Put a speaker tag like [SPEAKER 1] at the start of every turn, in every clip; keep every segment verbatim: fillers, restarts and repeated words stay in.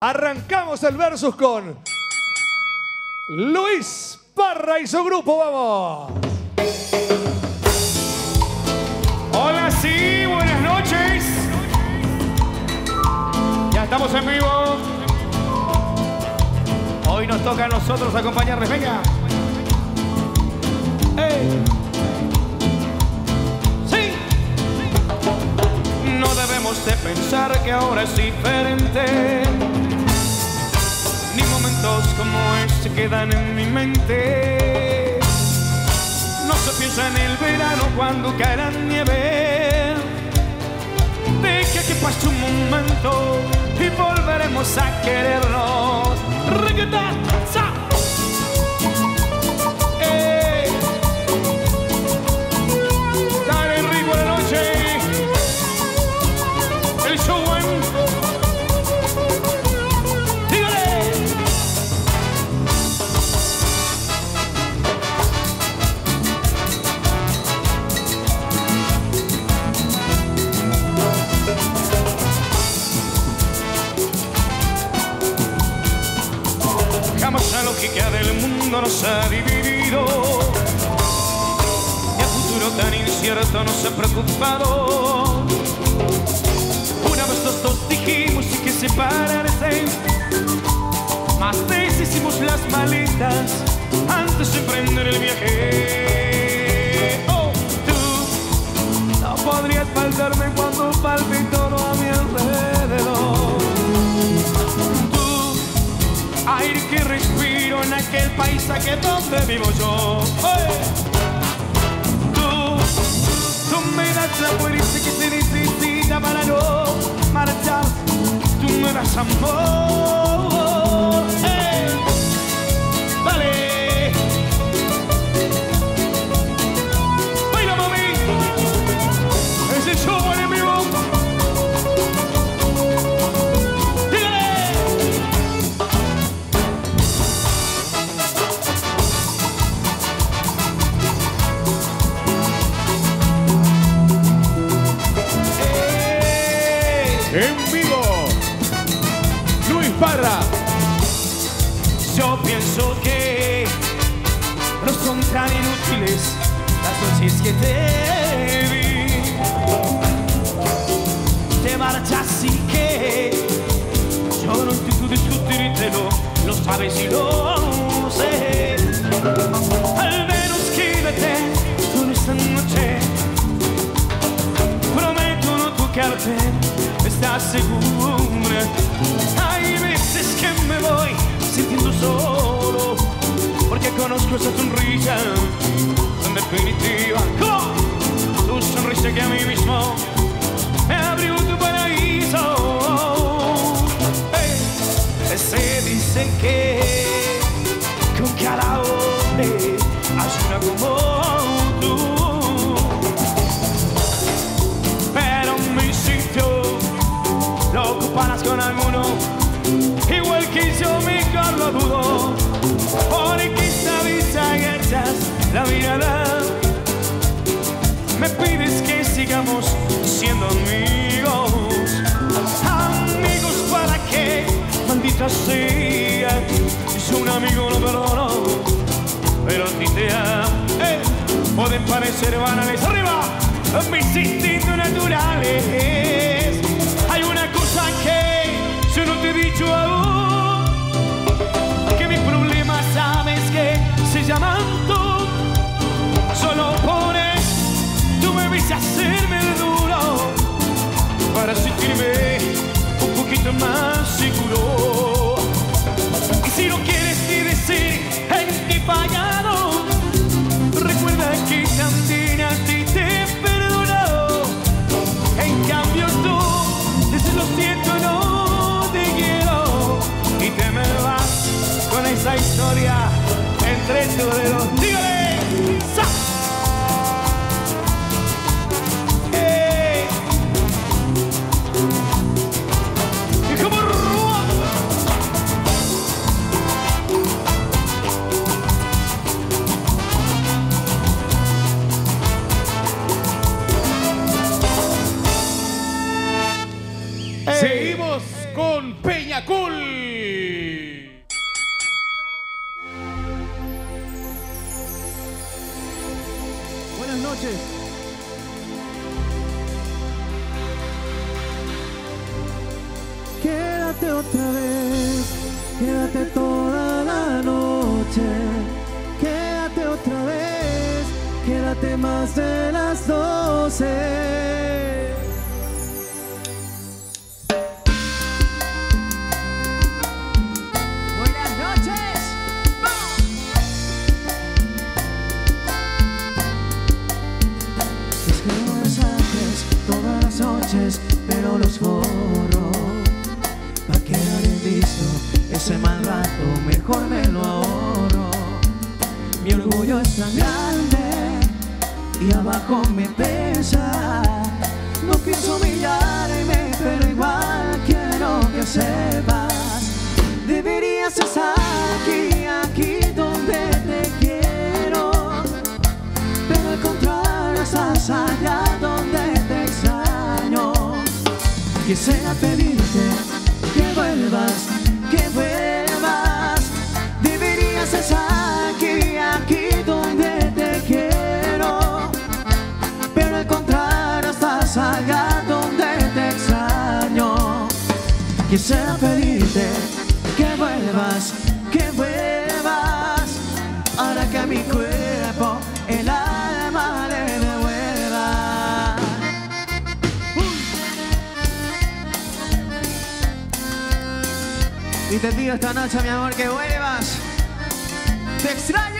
[SPEAKER 1] Arrancamos el versus con Luis Parra y su grupo. ¡Vamos!
[SPEAKER 2] Hola, sí, buenas noches. Ya estamos en vivo. Hoy nos toca a nosotros acompañarles. Venga. ¡Ey! ¡Sí! No debemos de pensar que ahora es diferente. Ni momentos como este quedan en mi mente. No se piensa en el verano cuando cae la nieve. Deja que pase un momento y volveremos a querernos. Reggaetón, sa. Eh. Dale rico la noche. El show en. Dígale. Jamás la lógica del mundo nos ha dividido y el futuro tan incierto nos ha preocupado. Una vez los dos dijimos y que separarse, más veces hicimos las maletas antes de emprender el viaje. Oh, tú no podrías faltarme cuando falte todo a mi alrededor. Aire que respiro en aquel paisaje donde vivo yo. ¡Hey! Tú, tú me das la fuerza que se necesita para no marchar. Tú me das amor. ¡Hey! ¡Dale! ¡Baila, mami! ¡Es el show en vivo!
[SPEAKER 1] En vivo, Luis Parra.
[SPEAKER 2] Yo pienso que no son tan inútiles las noches que te vi. Te marchas y que yo no intento discutírtelo, lo sabes y lo sé. Al menos quédate toda esta noche. Prometo no tocarte. ¿Estás segura? Hay veces que me voy sintiendo solo porque conozco esa sonrisa tan definitiva. ¡Oh! Tu sonrisa que a mí mismo me abrió tu paraíso. Hey. Se dice que con cada hombre hay una como tú, pero mi sitio lo ocuparás con alguno, igual que yo mejor lo dudo, porque esta vez agachas la mirada, me pides que sigamos siendo amigos. Amigos para qué, maldita sea, si un amigo no perdono, pero a ti te amo. Eh, pueden parecer banales, arriba, mis instintos naturales. Hay una cosa que yo no te he dicho aún, que mis problemas sabes que se llaman tú. Solo por eso tú me ves hacerme el duro para sentirme un poquito más seguro. Y si no quieres ni decir en qué he fallado, recuerda que también a ti te he perdonado. En cambio tú lo siento, no te quiero y te me vas con esa historia entre tus dedos. ¡Dígale! ¡Sa! ¡Hey! ¡Y como rúa!
[SPEAKER 1] Seguimos con Peña Cool.
[SPEAKER 2] otra vez, quédate toda la noche. Quédate otra vez, quédate más de las doce.
[SPEAKER 3] Buenas noches. ¡Vamos!
[SPEAKER 2] Escribo mensajes todas las noches, pero los borro. Pa' quedar bien visto, ese mal rato mejor me lo ahorro. Mi orgullo es tan grande y abajo me pesa. No pienso humillarme, pero igual quiero que sepas. Deberías estar aquí, aquí donde te quiero. Pero al contrario estás allá donde te extraño. Quisiera pedirte que vuelvas, que vuelvas. Deberías estar aquí, aquí donde te quiero. Pero al contrario estás allá donde te extraño. Quisiera pedirte que vuelvas, que vuelvas. Ahora que a mi cuerpo el alma le devuelva. Y te pido esta noche, mi amor, que vuelvas. ¡Te extraño!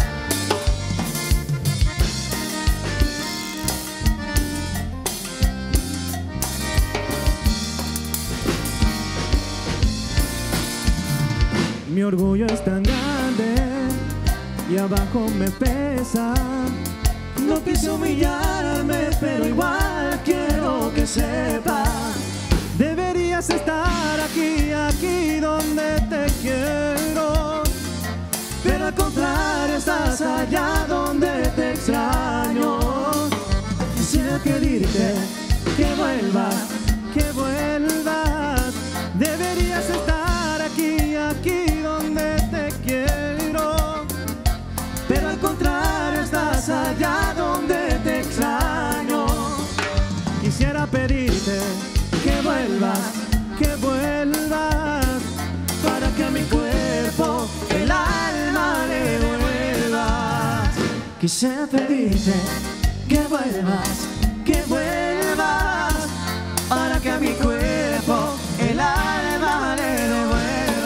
[SPEAKER 2] Mi orgullo es tan grande y abajo me pesa. No quise humillarme, pero igual quiero que sepas. Deberías estar aquí, aquí donde te quiero. Pero al contrario estás allá donde te extraño. Quisiera pedirte que vuelvas, que vuelvas. Deberías estar aquí, aquí donde te quiero. Pero al contrario estás allá donde te extraño. Quisiera pedirte que vuelvas, que vuelvas, para que a mi cuerpo el alma le devuelvas. Quisiera pedirte que vuelvas, que vuelvas, para que a mi cuerpo el alma le devuelva.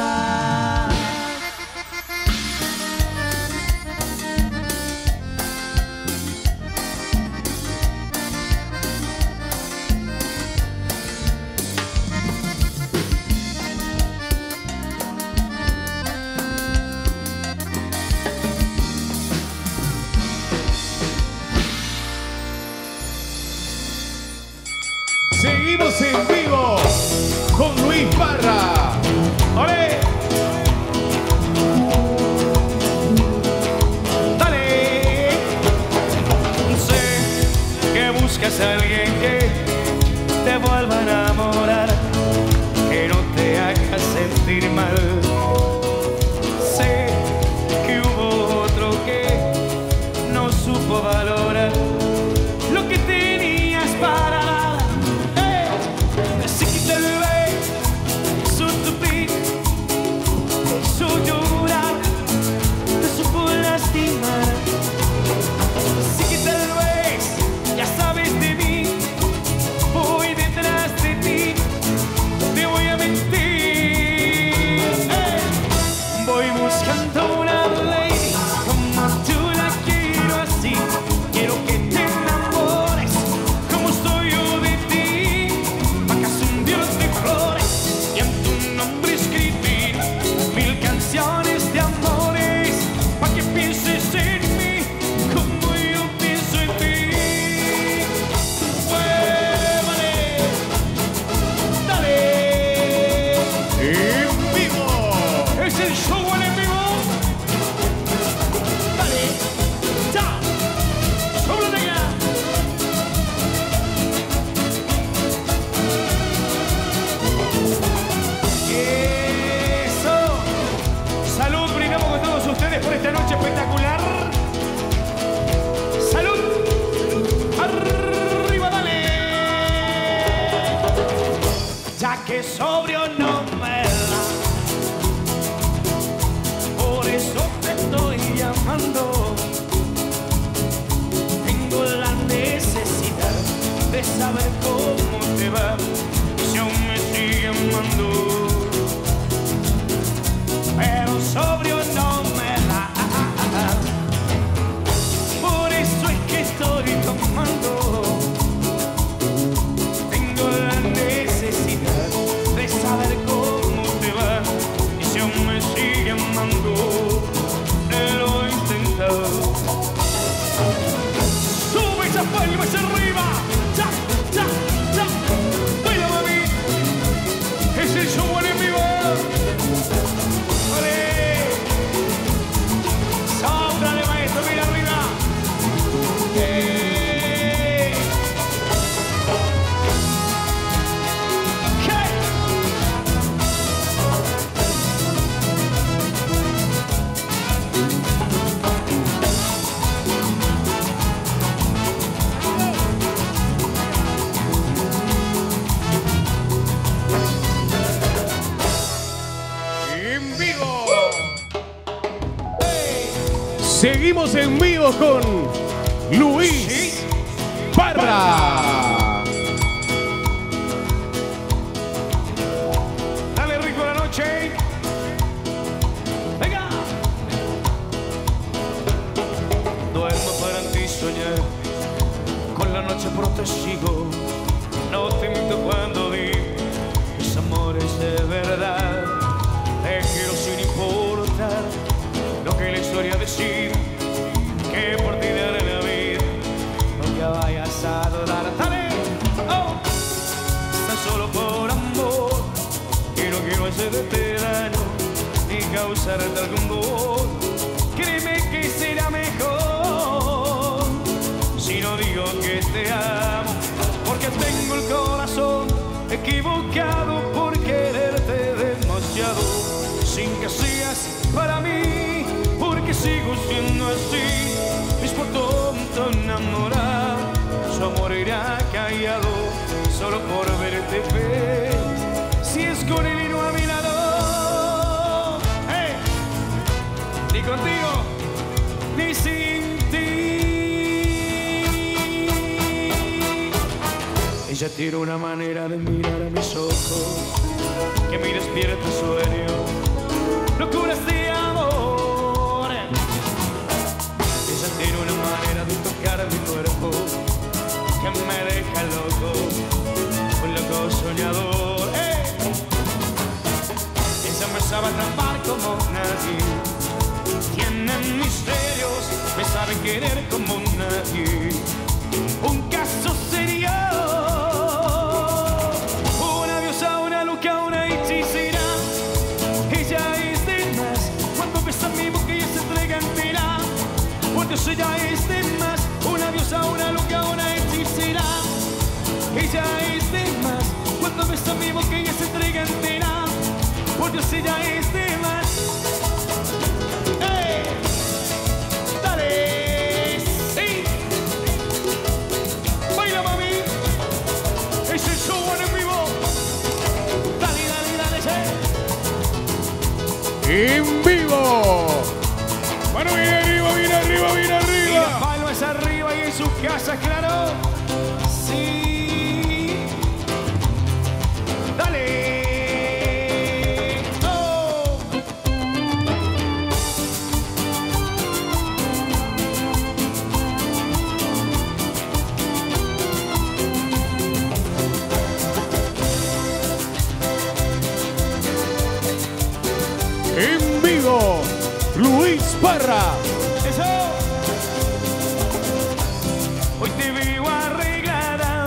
[SPEAKER 1] Seguimos en vivo con Luis Parra. ¡Olé!
[SPEAKER 2] Dale. Sé que buscas a alguien que te vuelva a enamorar, que no te haga sentir mal. Sé que hubo otro que no supo valorar lo que tenías para dar.
[SPEAKER 4] Sí que tal vez ya sabes de mí, voy detrás de ti, te voy a mentir. Hey. Voy buscando una lady como tú la quiero así, quiero que te enamores como estoy yo de ti. Acaso un dios de flores y en tu nombre escribir mil canciones de amores, pa' que pienses en mí como yo pienso en ti. Muévale, dale.
[SPEAKER 1] En vivo.
[SPEAKER 4] Es el show en vivo. Dale, ya, súbete ya. Eso. Salud, brindamos con todos ustedes por esta noche espectacular. Salud. Arriba, dale. Ya que sobrio no me
[SPEAKER 1] Seguimos en vivo con Luis Parra.
[SPEAKER 2] Dale rico la noche. Venga. Duermo para ti soñar, con la noche protesigo. No te miento cuando digo que ese amor es de verdad. Te quiero sin importar lo que la historia decida, que por ti daré la vida, nunca vayas a dudar. ¡Dale! ¡Oh! Tan solo por amor, que no quiero hacerte daño ni causarte algún dolor. Créeme que será mejor si no digo que te amo, porque tengo el corazón equivocado por quererte demasiado, sin que seas para mí, porque sigo siendo así. Es por tonto enamorado, su amor irá callado, solo por verte ver, si es con él y no a mi lado. ¡Hey! Ni contigo, ni sin ti. Ella tiene una manera de mirar a mis ojos que me despierta sueño, locuras de amor. Ella tiene una manera de tocar mi cuerpo que me deja loco, un loco soñador. ¡Eh! Ella me sabe atrapar como nadie, tiene misterios, me sabe querer como nadie. Un caso serio, una diosa, una loca, una hechicera. Ella es de más, cuando besa mi boca ella se entrega entera. Por Dios, ella es de más, una diosa, una loca, una hechicera. Ella es de más, cuando besa mi boca ella se entrega entera. Por Dios, ella es de más. ¡Hey! ¡Dale! ¡Sí! ¡Baila, mami! ¡Es el show en vivo! ¡Dale, dale, dale! ¡Sí!
[SPEAKER 1] En vivo. Bueno, viene arriba, viene arriba, viene
[SPEAKER 2] Y la
[SPEAKER 1] arriba.
[SPEAKER 2] palma es arriba y en su casa, claro. Sí. Dale. Oh.
[SPEAKER 1] En vivo, Luis Parra.
[SPEAKER 2] Eso. Hoy te veo arreglada,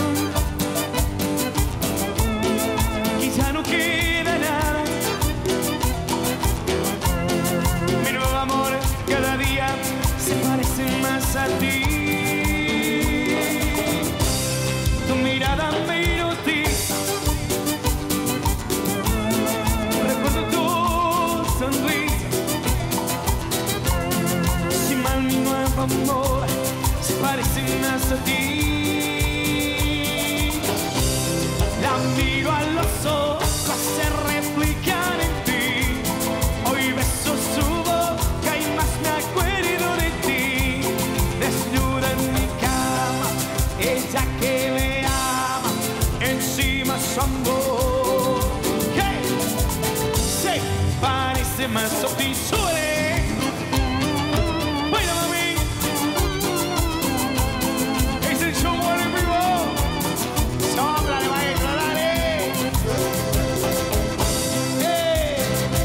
[SPEAKER 2] quizá no queda nada. Mi nuevo amor cada día se parece más a ti. Tu mirada me hipnotiza, recuerdo tu sonrisa. Si mal mi nuevo amor se parece más a ti. La miro a los ojos, se reflejan en ti. Hoy beso su boca y más me acuerdo de ti. Desnuda en mi cama, ella que me ama, encima su amor. Hey, se parece más a ti. Suele. Baila, mami. Es el show en vivo. Sóplale, maestro, dale. Hey.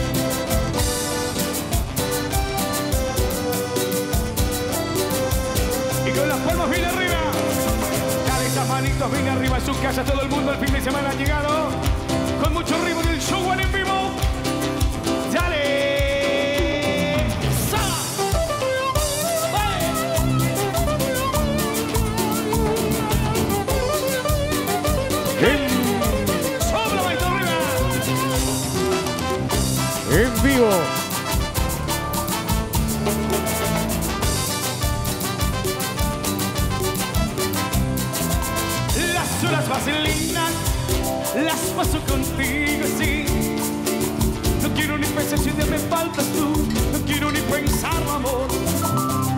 [SPEAKER 2] Y con las palmas bien arriba. Dale esas manitos bien arriba en sus casas. Todo el mundo el fin de semana ha llegado con mucho ritmo del show en vivo. Dale. Sa. Vale.
[SPEAKER 1] En,
[SPEAKER 2] Sopla, maestro, arriba.
[SPEAKER 1] en vivo.
[SPEAKER 2] Las horas pasan lindas, las paso contigo, sí. No quiero ni pensar si un día me faltas tú, no quiero ni pensarlo, amor.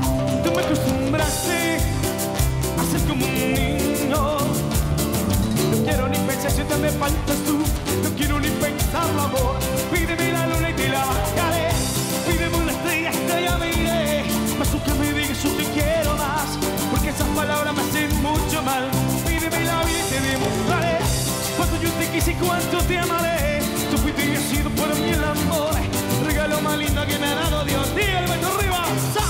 [SPEAKER 2] se siente me faltas tú. No quiero ni pensarlo, amor. Pídeme la luna y te la bajaré. Pídeme una estrella, estrella me iré. Paso que me digas yo te quiero más, porque esas palabras me hacen mucho mal. Pídeme la vida y te demostraré cuánto yo te quise y cuánto te amaré. Tú fuiste y has sido por mí el amor, regalo más lindo que me ha dado Dios. Diga el vento arriba. ¡Sa!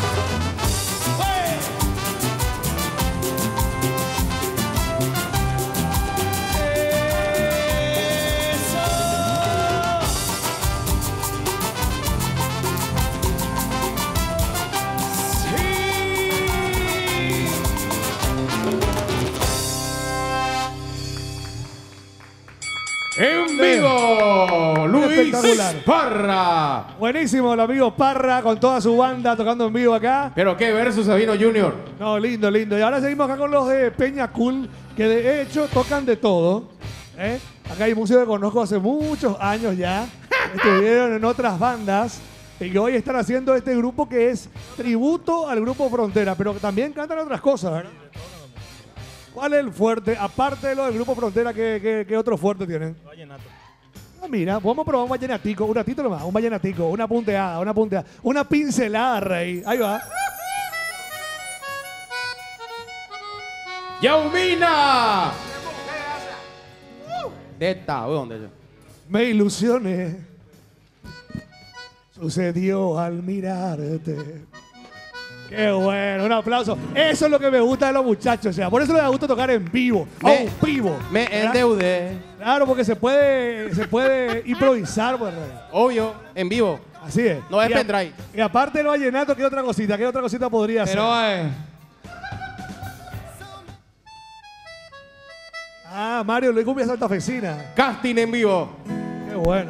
[SPEAKER 1] En vivo, Luis
[SPEAKER 5] Espectacular.
[SPEAKER 1] Parra.
[SPEAKER 5] Buenísimo el amigo Parra con toda su banda tocando en vivo acá.
[SPEAKER 1] Pero qué verso Sabino Junior.
[SPEAKER 5] No, lindo, lindo. Y ahora seguimos acá con los de Peña Cool, que de hecho tocan de todo. ¿eh? Acá hay músicos que conozco hace muchos años ya. Estuvieron en otras bandas y que hoy están haciendo este grupo que es tributo al grupo Frontera, pero que también cantan otras cosas, ¿verdad? ¿Cuál es el fuerte? Aparte de lo del grupo Frontera, ¿qué, qué, qué otro fuerte tienen?
[SPEAKER 6] Vallenato.
[SPEAKER 5] Ah, mira, vamos a probar un vallenatico, un ratito nomás, un vallenatico, una punteada, una punteada, una pincelada, rey. Ahí va.
[SPEAKER 1] ¡Yaumina! De esta, ¿dónde?
[SPEAKER 5] Me ilusioné. Sucedió al mirarte. Qué bueno, un aplauso. Eso es lo que me gusta de los muchachos, o sea, por eso les gusta tocar en vivo,
[SPEAKER 1] Me-
[SPEAKER 5] en vivo.
[SPEAKER 1] Me
[SPEAKER 5] ¿verdad?
[SPEAKER 1] endeudé.
[SPEAKER 5] Claro, porque se puede, se puede improvisar, pues, rey.
[SPEAKER 1] Obvio, en vivo.
[SPEAKER 5] Así es.
[SPEAKER 1] No es
[SPEAKER 5] Y a-
[SPEAKER 1] pendrive.
[SPEAKER 5] Y aparte del vallenato, ¿qué otra cosita? ¿Qué otra cosita podría ser?
[SPEAKER 1] Pero, eh,
[SPEAKER 5] Ah, Mario, Luis Cumbia Santafesina.
[SPEAKER 1] casting en vivo.
[SPEAKER 5] Qué bueno.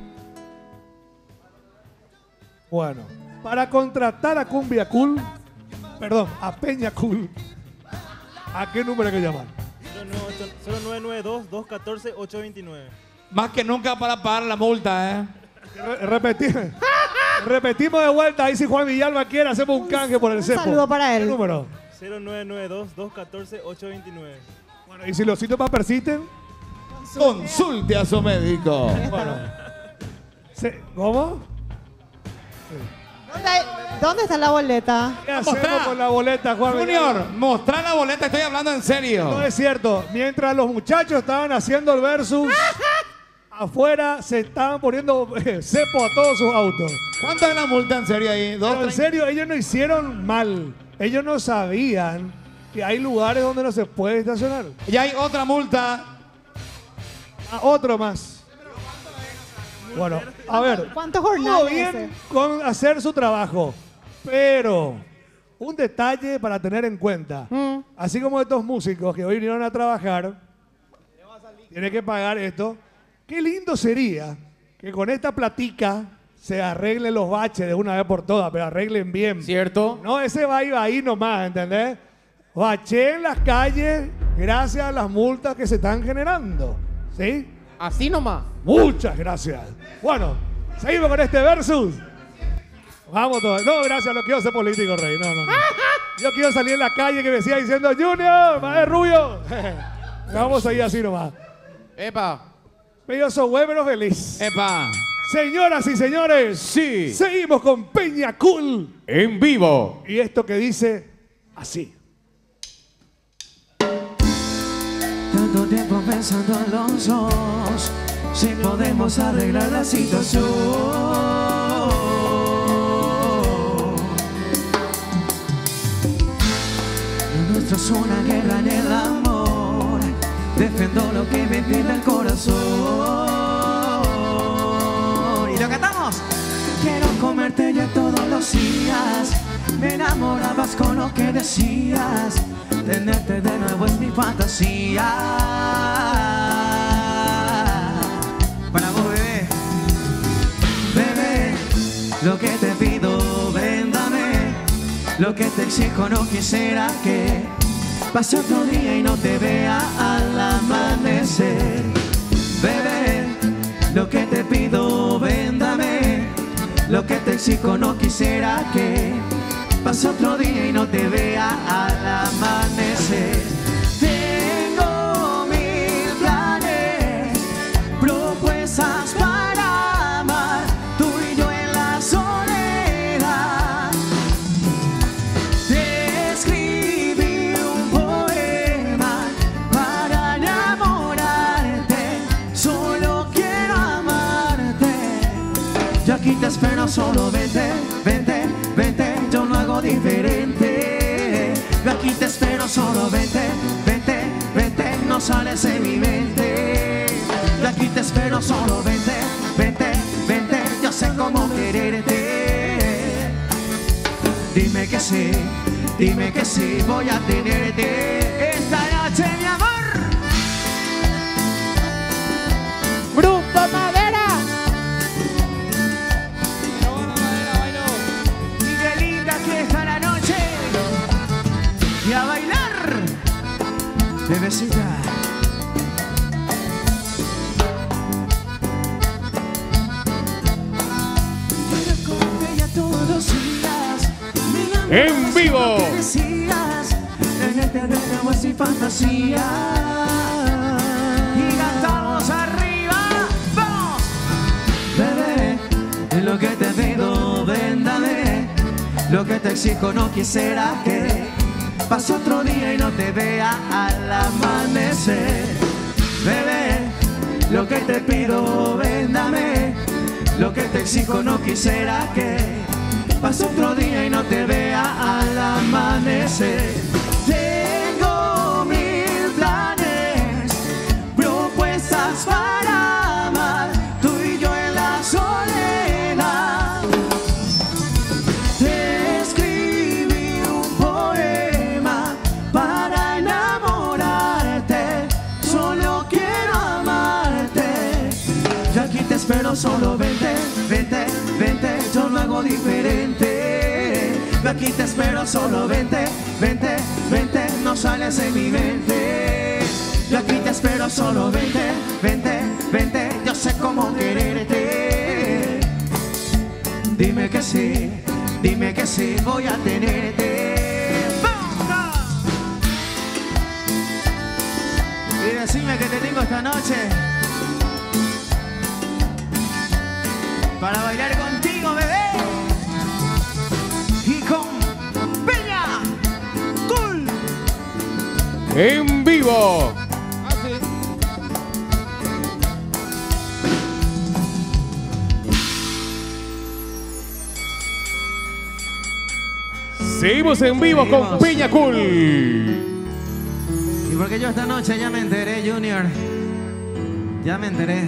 [SPEAKER 5] Bueno, para contratar a Cumbia Cool, perdón, a Peña Cool, ¿a qué número hay que llamar?
[SPEAKER 6] cero nueve nueve dos, dos uno cuatro, ocho dos nueve.
[SPEAKER 7] Más que nunca para pagar la multa, ¿eh?
[SPEAKER 5] Re- repetimos, repetimos de vuelta, ahí si Juan Villalba quiere, hacemos un canje por el
[SPEAKER 8] Un
[SPEAKER 5] cepo.
[SPEAKER 8] saludo para él.
[SPEAKER 5] ¿Qué número?
[SPEAKER 6] cero nueve nueve dos, dos uno cuatro, ocho dos nueve.
[SPEAKER 5] Bueno, y si los síntomas persisten,
[SPEAKER 7] Consulte a su médico.
[SPEAKER 5] bueno. Se- ¿Cómo?
[SPEAKER 8] ¿Dónde, dónde está la boleta?
[SPEAKER 5] ¿Qué hacemos
[SPEAKER 7] Mostrar.
[SPEAKER 5] con la boleta, Juan
[SPEAKER 7] Junior,
[SPEAKER 5] Villalba?
[SPEAKER 7] mostrar la boleta, estoy hablando en
[SPEAKER 5] No
[SPEAKER 7] serio.
[SPEAKER 5] es cierto. Mientras los muchachos estaban haciendo el versus, afuera se estaban poniendo eh, cepo a todos sus autos.
[SPEAKER 7] ¿Cuánto es la multa en serio ahí? ¿Dos,
[SPEAKER 5] Pero en
[SPEAKER 7] treinta?
[SPEAKER 5] serio, ellos no hicieron mal. Ellos no sabían que hay lugares donde no se puede estacionar.
[SPEAKER 7] Y hay otra multa.
[SPEAKER 5] Ah, otro más. Bueno, a ver.
[SPEAKER 8] ¿Cuántos
[SPEAKER 5] Todo
[SPEAKER 8] jornales
[SPEAKER 5] bien
[SPEAKER 8] ese?
[SPEAKER 5] con hacer su trabajo, pero un detalle para tener en cuenta.
[SPEAKER 8] Mm.
[SPEAKER 5] Así como estos músicos que hoy vinieron a trabajar, tienen que pagar esto. Qué lindo sería que con esta platica se arreglen los baches de una vez por todas, pero arreglen bien.
[SPEAKER 1] ¿Cierto?
[SPEAKER 5] No, ese va y va ahí nomás, ¿entendés? Bacheen las calles gracias a las multas que se están generando. ¿Sí?
[SPEAKER 1] Así nomás.
[SPEAKER 5] Muchas gracias. Bueno, seguimos con este versus. Vamos todos. No, gracias, no quiero ser político, rey. No, no, no. Yo quiero salir en la calle que me siga diciendo Junior, más rubio. Vamos a ir así nomás.
[SPEAKER 1] Epa.
[SPEAKER 5] Pero yo soy güey, pero feliz.
[SPEAKER 7] Epa.
[SPEAKER 5] Señoras y señores,
[SPEAKER 1] Sí.
[SPEAKER 5] seguimos con Peña Cool.
[SPEAKER 1] En vivo.
[SPEAKER 5] Y esto que dice así.
[SPEAKER 2] Tanto tiempo pensando en los dos, si podemos arreglar la situación. Lo nuestro es una guerra en el amor, defiendo lo que me pide el corazón. Y lo cantamos. Quiero comerte ya todos los días, me enamorabas con lo que decías. Tenerte de nuevo es mi fantasía. Para vos, bebé. Bebé, lo que te pido, véndame. Lo que te exijo no quisiera que pase otro día y no te vea al amanecer. Bebé, lo que te pido, véndame. Lo que te exijo no quisiera que pase otro día y no te vea al amanecer. Tengo mil planes
[SPEAKER 4] Yo aquí te espero, solo vente, vente, vente, yo lo hago diferente. Yo aquí te espero, solo vente, vente, vente, no sales de mi mente. Yo aquí te espero, solo vente, vente, vente, yo sé cómo quererte. Dime que sí, dime que sí, voy a tenerte esta noche, mi amor.
[SPEAKER 8] Grupo Madera.
[SPEAKER 4] Miguelita, aquí está la noche. Y a bailar, bebecita.
[SPEAKER 1] En vivo.
[SPEAKER 4] Tenemos y fantasía. Y cantamos arriba. ¡Vamos! Bebé, es lo que te pido, véndame. Lo que te exijo no quisiera que pase otro día y no te vea al amanecer. Bebé, lo que te pido, véndame. Lo que te exijo no quisiera que pase otro día y no te vea al amanecer. Tengo mil planes, propuestas para amar, tú y yo en la soledad. Te escribí un poema para enamorarte, solo quiero amarte. Yo aquí te espero, solo vente, vente, vente, yo lo hago diferente. Yo aquí te espero, solo vente, vente, vente, no sales de mi mente. Yo aquí te espero, solo vente, vente, vente, yo sé cómo quererte. Dime que sí, dime que sí, voy a tenerte. ¡Vamos! Y decime que te tengo esta noche para bailar contigo, bebé. Y con Peña Cool.
[SPEAKER 1] En vivo. Seguimos en vivo
[SPEAKER 4] Seguimos.
[SPEAKER 1] con Peña Cool.
[SPEAKER 4] Y porque yo esta noche ya me enteré, Junior. Ya me enteré.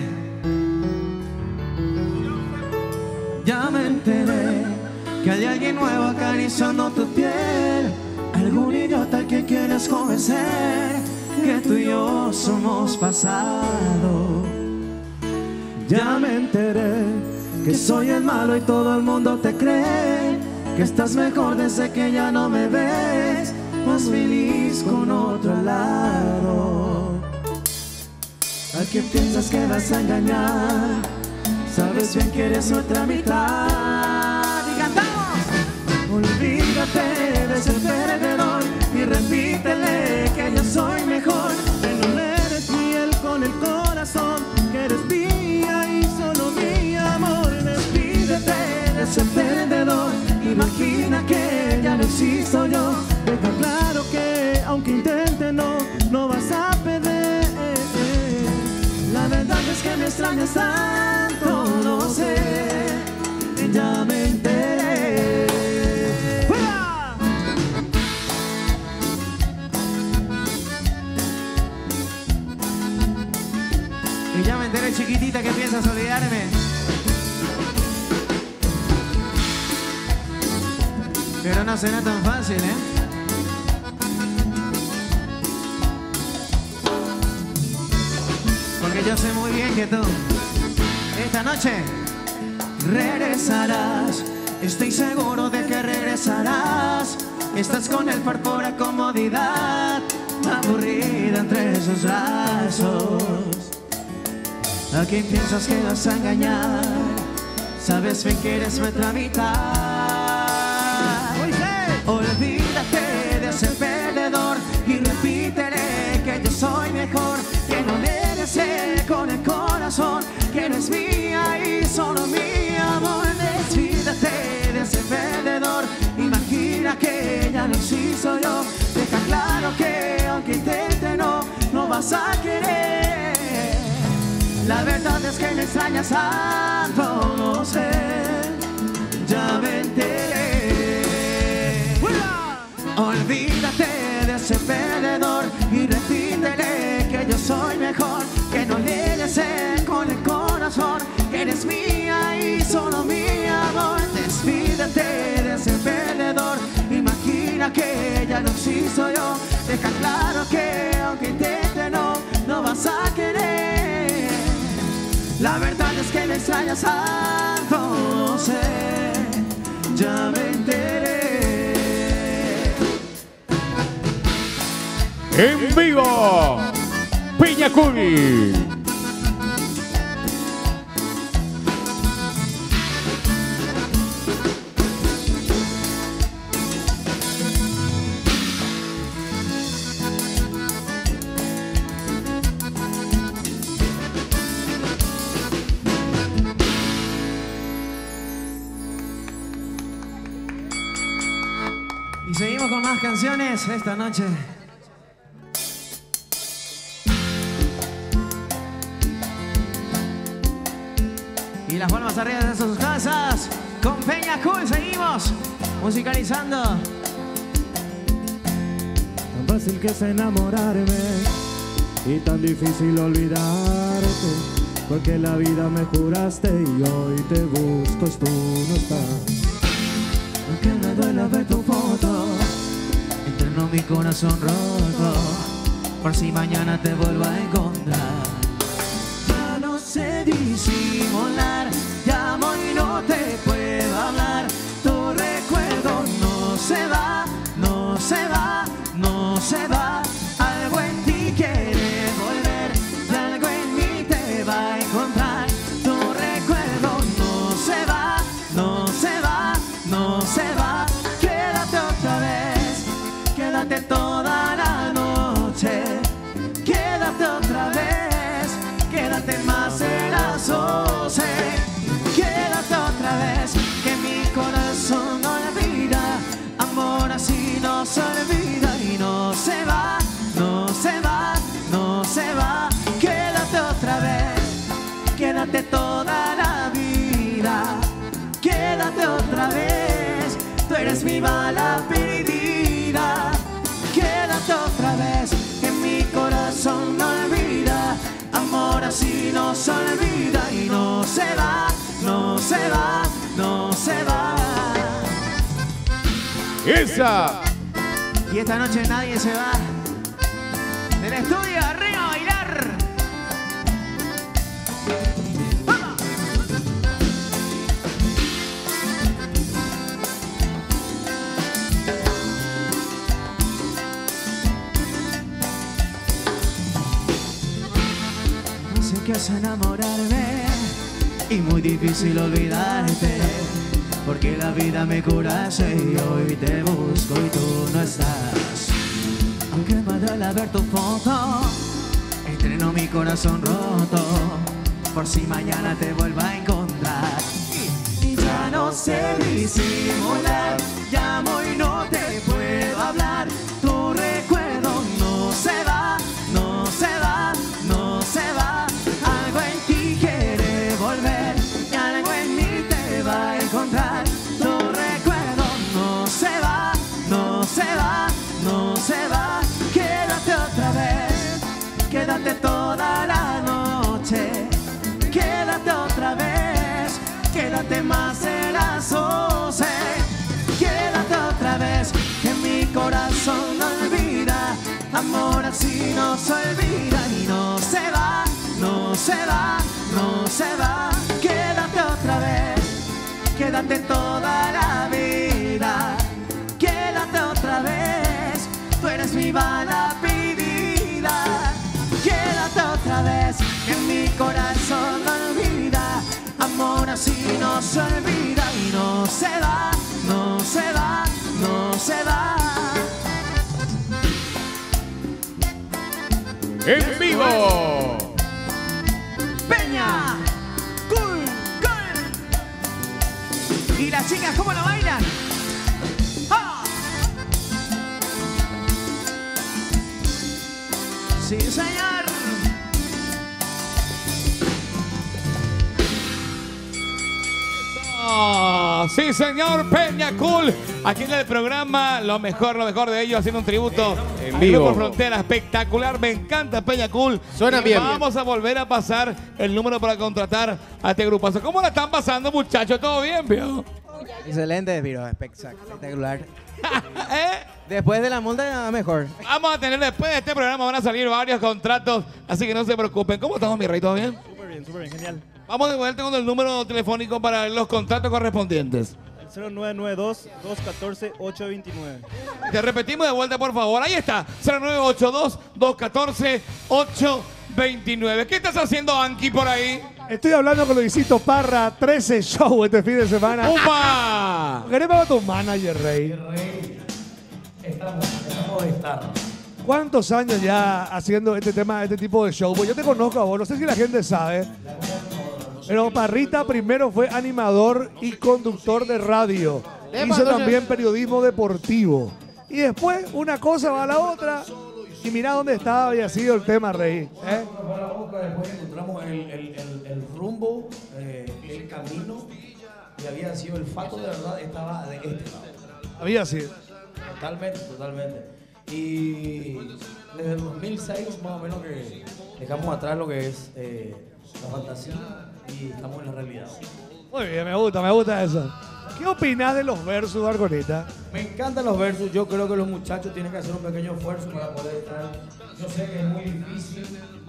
[SPEAKER 4] Ya me enteré que hay alguien nuevo acariciando tu piel. Algún idiota al que quieres convencer que tú y yo somos pasado. Ya me enteré que soy el malo y todo el mundo te cree. Que estás mejor desde que ya no me ves, más feliz con otro al lado. ¿A quién piensas que vas a engañar? Sabes bien que eres nuestra mitad. Y cantamos. Olvídate de ese perdedor y repítele que yo soy mejor. Que no eres fiel con el corazón, que eres mía y solo mi amor. Despídete de ese perdedor, imagina que ya no existo yo. Deja claro que aunque intente no, no vas a perder. La verdad es que me extrañas tanto, no sé, ya me enteré. ¡Fuera! Y ya me enteré, chiquitita, que piensas olvidarme. Pero no será tan fácil, ¿eh? Porque yo sé muy bien que tú esta noche regresarás. Estoy seguro de que regresarás. Estás con él por pura comodidad, aburrida entre sus brazos. ¿A quién piensas que vas a engañar? Sabes bien que eres nuestra mitad. Olvídate de ese perdedor y repítele que yo soy mejor. Que no le desee con el corazón, que no es mía y solo mi amor. Despídete de ese perdedor, imagina que ya no existo yo. Deja claro que aunque intente no, no vas a querer. La verdad es que me extrañas tanto, no sé.
[SPEAKER 9] solo mi amor. Despídete de ese perdedor. Imagina que ya no existo yo. Deja claro que aunque intente no, no vas a querer. La verdad es que me extrañas tanto, no sé, ya me enteré.
[SPEAKER 1] En vivo, Peña Cool.
[SPEAKER 9] Y seguimos con más canciones esta noche. Y las palmas arriba de sus casas. Con Peña Cool seguimos musicalizando.
[SPEAKER 2] Tan fácil que es enamorarme y tan difícil olvidarte, porque la vida me juraste y hoy te busco, tú no estás.
[SPEAKER 9] Aunque me duele ver tu foto, entreno mi corazón roto, por si mañana te vuelvo a encontrar. Ya no sé disimular, llamo y no te puedo hablar. Tu recuerdo no se va, no se va, no se va. Algo en ti quiere volver, y algo en mí te va a encontrar. Tu recuerdo no se va, no se va, no se va. Quédate otra vez, quédate toda la noche. Quédate otra vez, quédate más en las doce. Quédate otra vez, que mi corazón no olvida. Amor así no se olvida y no se va, no se va, no se va. Quédate otra vez, quédate toda la vida. Quédate otra vez, tú eres mi bala perdida. Quédate otra vez, que mi corazón no olvida. Amor así no se olvida y no se va, no se va, no se va.
[SPEAKER 1] Esa.
[SPEAKER 9] Y esta noche nadie se va del estudio, arriba a bailar. ¡Vamos! No sé qué es enamorarme y muy difícil olvidarte, porque la vida me curase y hoy te busco y tú no estás. Aunque me duele ver tu foto, entreno mi corazón roto, por si mañana te vuelva a encontrar. Y ya no sé disimular, llamo y no te puedo hablar. Tu recuerdo no se va, no se va, no se va. Algo en ti quiere volver y algo en mí te va a encontrar. Tu recuerdo no se va, no se va, no se va. Quédate otra vez, quédate toda la noche. Quédate otra vez, quédate más en las doce. Quédate otra vez, que mi corazón no olvida. Amor así no se olvida y no se va, no se va, no se va. Quédate otra vez, quédate toda la vida. Quédate otra vez, tú eres mi bala perdida. Quédate otra vez, que mi corazón no olvida. Amor así no se olvida y no se va, no se va, no se va.
[SPEAKER 1] En vivo.
[SPEAKER 9] Peña Cool, Cool. Y las chicas, ¿cómo lo bailan? ¡Ah! Sí, señor.
[SPEAKER 7] Ah, Oh, sí, señor, Peña Cool. Aquí en el programa, lo mejor, lo mejor de ellos, haciendo un tributo
[SPEAKER 10] En
[SPEAKER 7] al
[SPEAKER 10] vivo.
[SPEAKER 7] Grupo Frontera. Espectacular, me encanta Peña Cool.
[SPEAKER 10] Suena
[SPEAKER 7] Y
[SPEAKER 10] bien,
[SPEAKER 7] Vamos a volver a pasar el número para contratar a este grupazo. ¿Cómo la están pasando, muchachos? ¿Todo bien, viejo?
[SPEAKER 11] Excelente, Viro, espectacular.
[SPEAKER 7] ¿Eh?
[SPEAKER 11] Después de la multa, mejor.
[SPEAKER 7] Vamos a tener después de este programa, van a salir varios contratos, así que no se preocupen. ¿Cómo estamos, mi rey? ¿Todo bien?
[SPEAKER 6] Súper bien, súper bien, genial.
[SPEAKER 7] Vamos a vuelta con el número telefónico para los contratos correspondientes.
[SPEAKER 6] El cero nueve nueve dos, dos uno cuatro, ocho dos nueve.
[SPEAKER 7] Te repetimos de vuelta, por favor. Ahí está, cero nueve ocho dos, dos uno cuatro, ocho dos nueve. ¿Qué estás haciendo, Anki, por ahí?
[SPEAKER 5] Estoy hablando con Luisito Parra, trece show este fin de semana.
[SPEAKER 7] ¡Upa!
[SPEAKER 5] Queremos a tu manager, Rey.
[SPEAKER 12] Rey, estamos, estamos de estar.
[SPEAKER 5] ¿Cuántos años ya haciendo este tema, este tipo de show? Pues yo te conozco a vos, no sé si la gente sabe. Pero Parrita primero fue animador y conductor de radio. Hizo también periodismo deportivo. Y después una cosa va a la otra. Y mira dónde estaba había sido el tema, Rey. ¿eh?
[SPEAKER 12] Después encontramos el, el, el, el rumbo, eh, el camino. Y había sido el fato de verdad, estaba de este lado.
[SPEAKER 5] Había sido.
[SPEAKER 12] Totalmente, totalmente. Y desde el dos mil seis más o menos que dejamos atrás lo que es eh, la fantasía y estamos en la realidad.
[SPEAKER 5] Muy bien, me gusta, me gusta eso. ¿Qué opinás de los versus, Argonita?
[SPEAKER 12] Me encantan los versus. Yo creo que los muchachos tienen que hacer un pequeño esfuerzo para poder estar. Yo sé que es muy difícil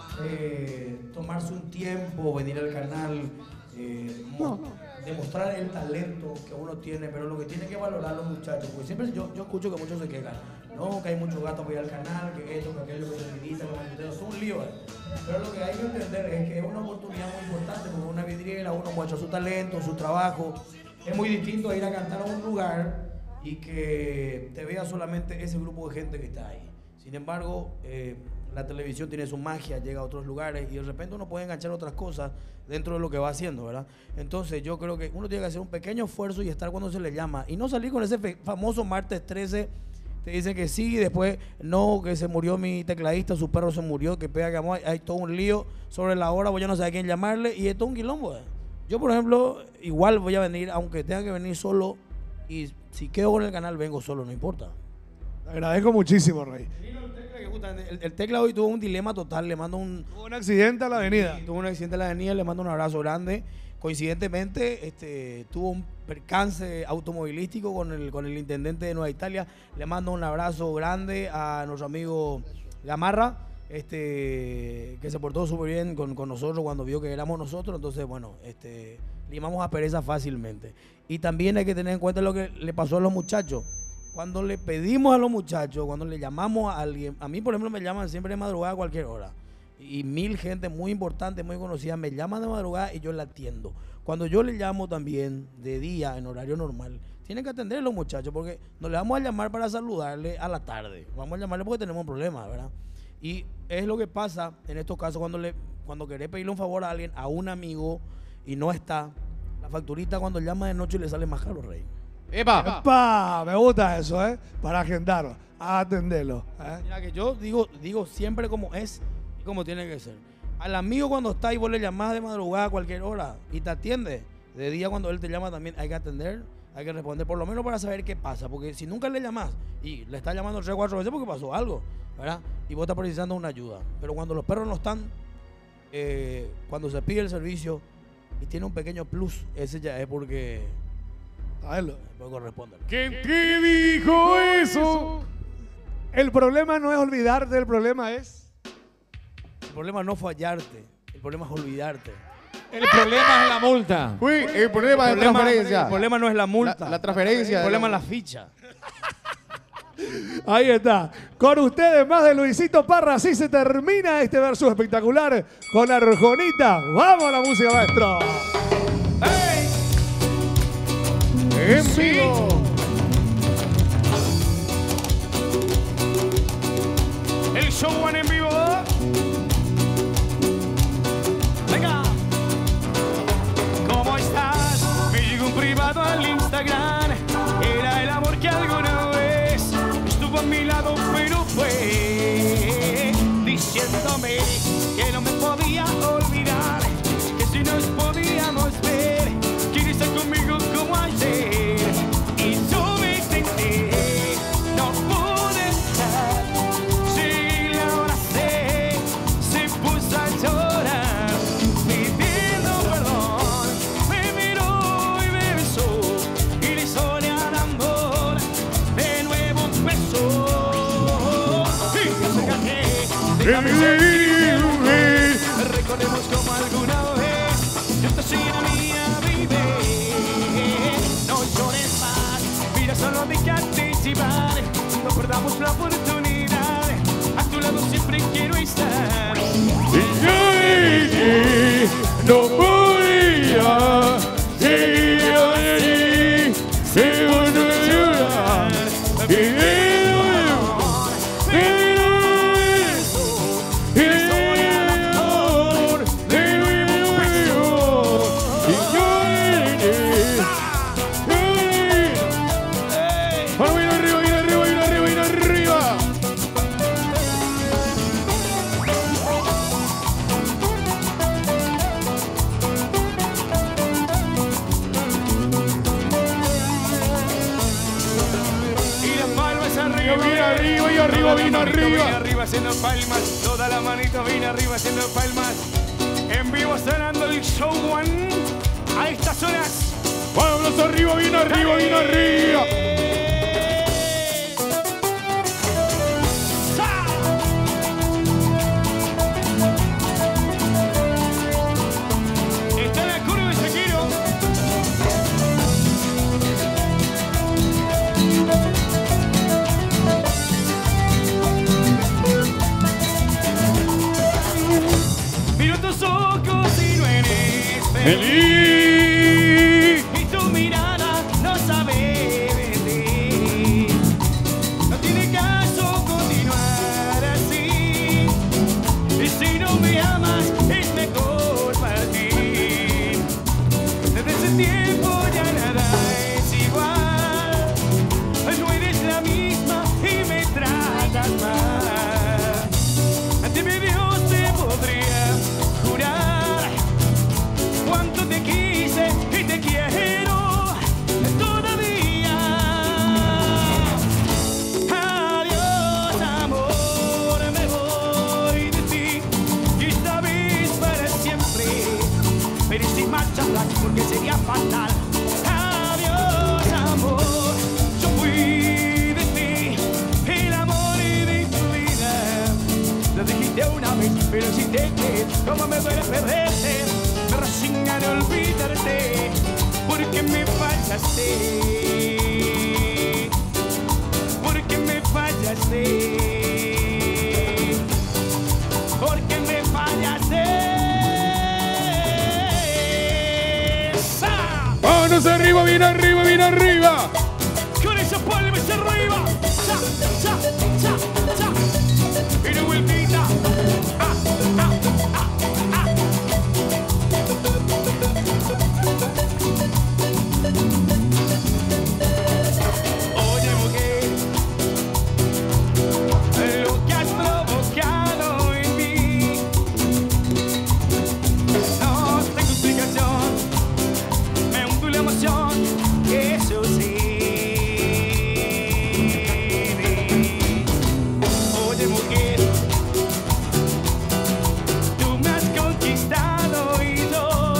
[SPEAKER 12] eh, tomarse un tiempo, venir al canal, eh, no. demostrar el talento que uno tiene, pero lo que tienen que valorar los muchachos, porque siempre yo, yo escucho que muchos se quejan, no, que hay muchos gatos para ir al canal, que esto, que aquello, que se medita, que es un lío. ¿eh? Pero lo que hay que entender es que es una oportunidad muy importante, porque una vidriera, uno muestra su talento, su trabajo. Es muy distinto a ir a cantar a un lugar y que te vea solamente ese grupo de gente que está ahí. Sin embargo, eh, la televisión tiene su magia, llega a otros lugares y de repente uno puede enganchar otras cosas dentro de lo que va haciendo, ¿verdad? Entonces yo creo que uno tiene que hacer un pequeño esfuerzo y estar cuando se le llama y no salir con ese famoso martes trece, te dice que sí, después no, que se murió mi tecladista, su perro se murió, que pega que amó, hay todo un lío sobre la hora, voy a no sé a quién llamarle y es todo un quilombo. ¿eh? Yo, por ejemplo, igual voy a venir, aunque tenga que venir solo, y si quedo con el canal, vengo solo, no importa.
[SPEAKER 5] Te agradezco muchísimo, Rey.
[SPEAKER 12] El, el Tecla hoy tuvo un dilema total, le mando un...
[SPEAKER 5] Tuvo un accidente a la avenida.
[SPEAKER 12] Sí, tuvo un accidente a la avenida, le mando un abrazo grande. Coincidentemente, este, tuvo un percance automovilístico con el, con el intendente de Nueva Italia. Le mando un abrazo grande a nuestro amigo Gamarra. Este, que se portó súper bien con, con nosotros cuando vio que éramos nosotros, entonces bueno, este, limamos a pereza fácilmente. Y también hay que tener en cuenta lo que le pasó a los muchachos. Cuando le pedimos a los muchachos, cuando le llamamos a alguien, a mí por ejemplo me llaman siempre de madrugada a cualquier hora. Y mil gente muy importante, muy conocida, me llaman de madrugada y yo la atiendo. Cuando yo le llamo también de día, en horario normal, tienen que atender a los muchachos porque no le vamos a llamar para saludarle a la tarde. Vamos a llamarle porque tenemos un problema, ¿verdad? Y es lo que pasa en estos casos cuando le cuando querés pedirle un favor a alguien, a un amigo, y no está, la facturita cuando llama de noche le sale más caro, Rey.
[SPEAKER 5] ¡Epa! ¡Epa! Me gusta eso, ¿eh? Para agendarlo, a atenderlo. ¿eh?
[SPEAKER 12] Mira que yo digo, digo siempre como es y como tiene que ser. Al amigo cuando está y vos le llamás de madrugada a cualquier hora y te atiende, de día cuando él te llama también hay que atender, hay que responder, por lo menos para saber qué pasa, porque si nunca le llamás y le estás llamando tres o cuatro veces porque pasó algo, ¿verdad? Y vos estás precisando una ayuda. Pero cuando los perros no están, eh, cuando se pide el servicio y tiene un pequeño plus, ese ya es porque...
[SPEAKER 5] A verlo.
[SPEAKER 12] Porque corresponde.
[SPEAKER 5] ¿Quién te dijo eso? El problema no es olvidarte, el problema es...
[SPEAKER 12] El problema no fallarte, el problema es olvidarte.
[SPEAKER 7] El problema es la multa.
[SPEAKER 10] Uy, el problema es la transferencia.
[SPEAKER 12] El problema no es la multa.
[SPEAKER 10] La, la transferencia.
[SPEAKER 12] El problema es la ficha.
[SPEAKER 5] Ahí está. Con ustedes más de Luisito Parra. Así se termina este versus espectacular con Arjonita. ¡Vamos a la música, maestro!
[SPEAKER 12] ¡Hey!
[SPEAKER 5] ¡En vivo!
[SPEAKER 2] El show en vivo. Venga. ¿Cómo estás? Me llegó un privado al Instagram. Era el amor que alguna vez estuvo a mi lado, pero fue diciéndome que no me podía olvidar, que si nos podíamos ver, quieres estar conmigo como ayer. déjame sentir. Recordemos como alguna vez yo te soy la mía, baby. No llores más, mira, solo déjate llevar. No perdamos la oportunidad, a tu lado siempre quiero estar.
[SPEAKER 7] Y yo no podía ir allí, seguro llorar. Y
[SPEAKER 2] vino arriba, vino arriba haciendo palmas, toda la manito vino arriba haciendo palmas. En vivo sonando el show one a estas horas.
[SPEAKER 7] Vamos arriba, vino arriba, vino arriba.
[SPEAKER 2] Está en la curva de Shakiro.
[SPEAKER 7] Feliz.
[SPEAKER 2] Y tu mirada no sabe mentir. No tiene caso continuar así. Y si no me amas es mejor partir. Desde ese tiempo ya nada es igual. No eres la misma y me tratas mal. Ante mi Dios te podría jurar cuánto te quise y te quiero todavía. Adiós, amor, me voy de ti y esta vez para siempre. Pero si marchas porque sería fatal. Adiós, amor, yo fui de ti, el amor de tu vida. Lo dijiste una vez, pero si te crees, ¿cómo me duele perderte? Me resigna de olvidarte, porque me fallaste, porque me fallaste, porque me fallaste. ¡Sa!
[SPEAKER 7] Vámonos arriba, bien arriba, bien arriba.
[SPEAKER 2] Con esa palma hacia arriba. ¡Cha, cha, cha, cha! Y de vueltita. ¡Ah, ah, ah, ah! Oye, mujer, lo que has provocado en mí no tengo explicación. Me hunde la emoción, eso sí. Oye, mujer, tú me has conquistado y yo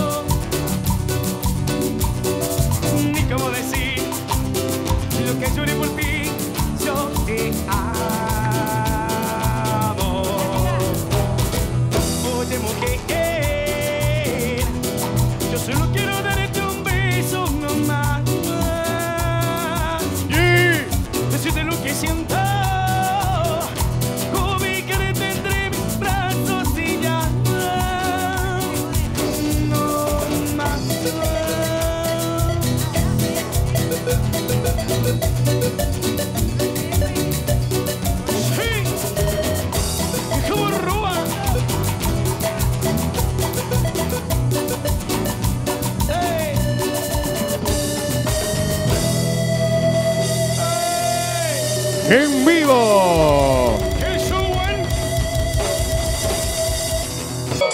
[SPEAKER 2] ni cómo decir lo que lloré por ti. Yo te amo. Oye, mujer, yo solo quiero darte un beso nomás. Decirte lo que siento, ubicarte entre mis brazos y ya no más. Sí, es como Rúa. Hey.
[SPEAKER 7] En vivo.